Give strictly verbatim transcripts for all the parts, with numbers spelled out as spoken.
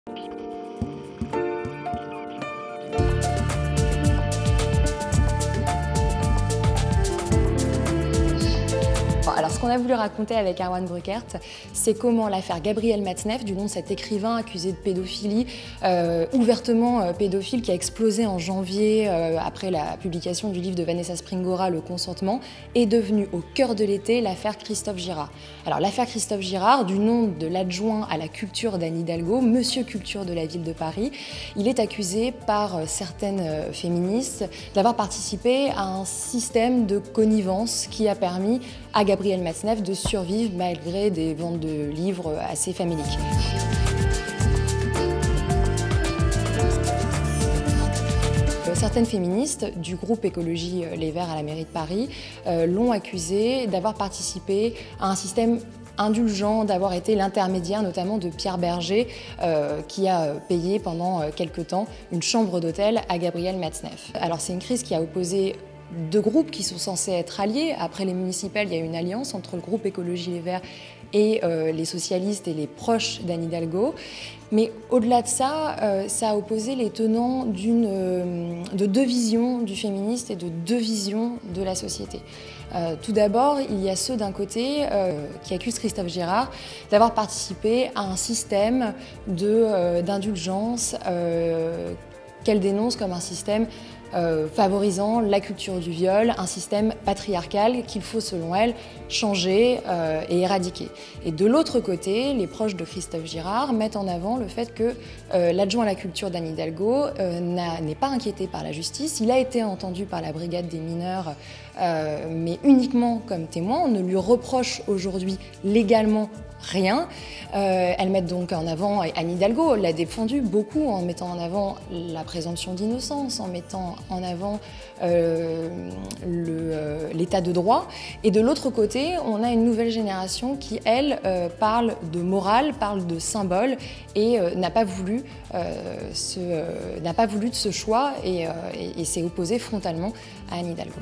Alors, ce qu'on a voulu raconter avec Erwan Brückert, c'est comment l'affaire Gabriel Matzneff, du nom de cet écrivain accusé de pédophilie, euh, ouvertement euh, pédophile, qui a explosé en janvier euh, après la publication du livre de Vanessa Springora, Le consentement, est devenue au cœur de l'été l'affaire Christophe Girard. Alors, l'affaire Christophe Girard, du nom de l'adjoint à la culture d'Anne Hidalgo, Monsieur Culture de la ville de Paris, il est accusé par euh, certaines euh, féministes d'avoir participé à un système de connivence qui a permis à Gabriel Matzneff de survivre malgré des ventes de livres assez faméliques. Certaines féministes du groupe Écologie Les Verts à la mairie de Paris euh, l'ont accusé d'avoir participé à un système indulgent, d'avoir été l'intermédiaire notamment de Pierre Berger euh, qui a payé pendant quelque temps une chambre d'hôtel à Gabriel Matzneff. Alors c'est une crise qui a opposé deux groupes qui sont censés être alliés. Après les municipales, il y a une alliance entre le groupe Écologie Les Verts et euh, les socialistes et les proches d'Anne Hidalgo. Mais au-delà de ça, euh, ça a opposé les tenants d'une, euh, de deux visions du féministe et de deux visions de la société. Euh, tout d'abord, il y a ceux d'un côté euh, qui accusent Christophe Girard d'avoir participé à un système de, euh, d'indulgence euh, qu'elle dénonce comme un système Euh, favorisant la culture du viol, un système patriarcal qu'il faut, selon elle, changer euh, et éradiquer. Et de l'autre côté, les proches de Christophe Girard mettent en avant le fait que euh, l'adjoint à la culture d'Anne Hidalgo euh, n'est pas inquiété par la justice. Il a été entendu par la brigade des mineurs, euh, mais uniquement comme témoin. On ne lui reproche aujourd'hui légalement rien. Euh, elles mettent donc en avant, et Anne Hidalgo l'a défendu beaucoup en mettant en avant la présomption d'innocence, en mettant en avant euh, l'état euh, de droit. Et de l'autre côté, on a une nouvelle génération qui, elle, euh, parle de morale, parle de symbole et euh, n'a pas voulu euh, ce, euh, n'a pas voulu de ce choix et, euh, et, et s'est opposée frontalement à Anne Hidalgo.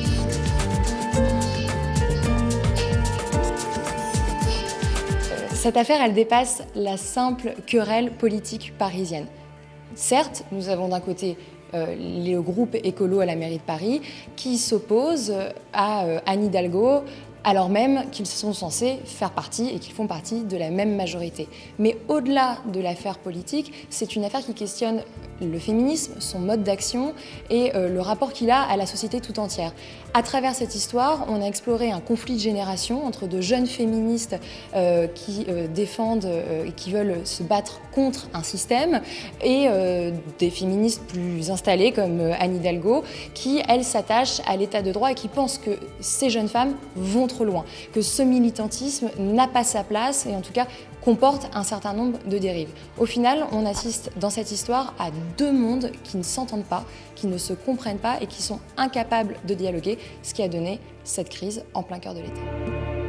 Cette affaire, elle dépasse la simple querelle politique parisienne. Certes, nous avons d'un côté euh, le groupe écolo à la mairie de Paris qui s'oppose à euh, Anne Hidalgo alors même qu'ils sont censés faire partie et qu'ils font partie de la même majorité. Mais au-delà de l'affaire politique, c'est une affaire qui questionne le féminisme, son mode d'action et euh, le rapport qu'il a à la société tout entière. À travers cette histoire, on a exploré un conflit de génération entre de jeunes féministes euh, qui euh, défendent euh, et qui veulent se battre contre un système et euh, des féministes plus installées comme euh, Anne Hidalgo qui, elles, s'attachent à l'état de droit et qui pensent que ces jeunes femmes vont trop loin, que ce militantisme n'a pas sa place et en tout cas comporte un certain nombre de dérives. Au final, on assiste dans cette histoire à deux mondes qui ne s'entendent pas, qui ne se comprennent pas et qui sont incapables de dialoguer, ce qui a donné cette crise en plein cœur de l'été.